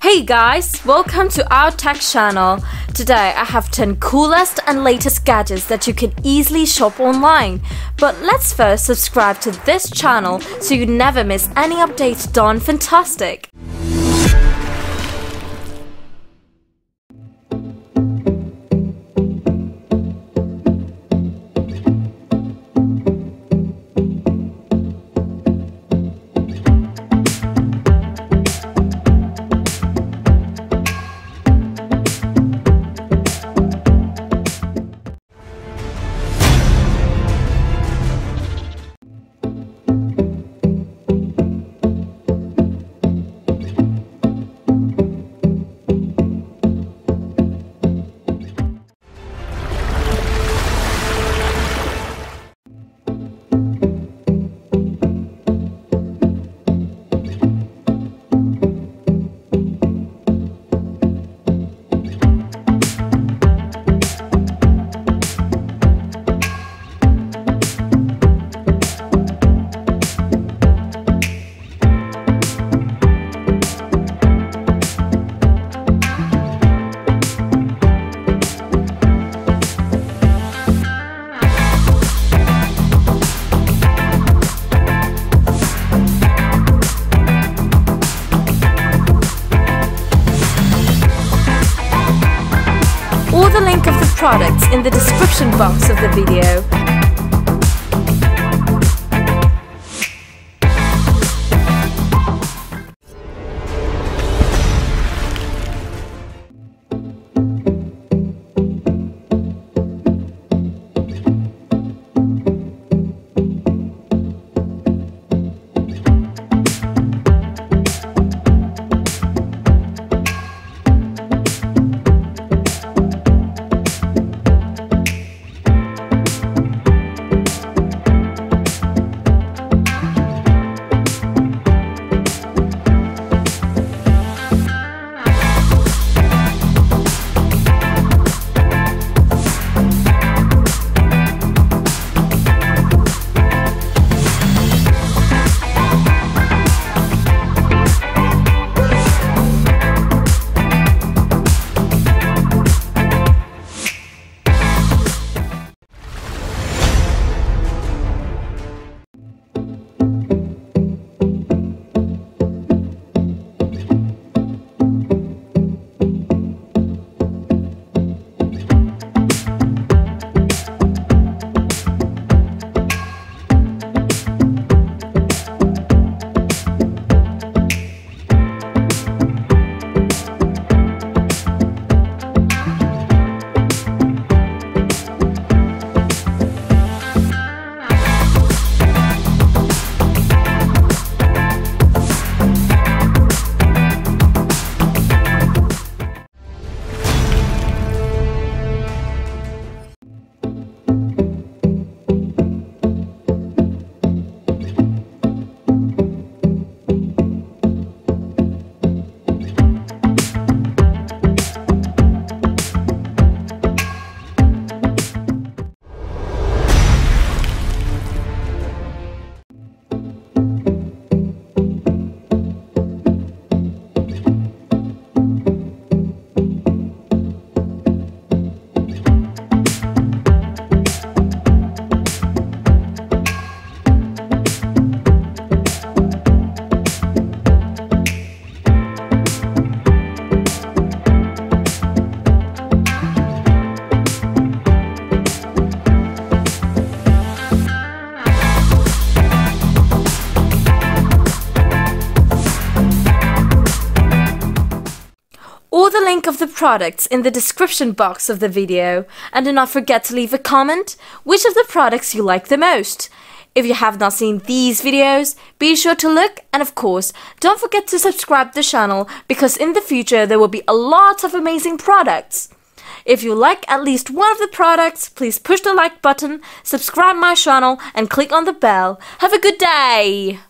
Hey guys, welcome to our tech channel. Today I have 10 coolest and latest gadgets that you can easily shop online. But let's first subscribe to this channel so you never miss any updates done fantastic. Or the link of the products in the description box of the video. Or the link of the products in the description box of the video. And do not forget to leave a comment which of the products you like the most. If you have not seen these videos, be sure to look, and of course, don't forget to subscribe to the channel because in the future there will be a lot of amazing products. If you like at least one of the products, please push the like button, subscribe my channel and click on the bell. Have a good day!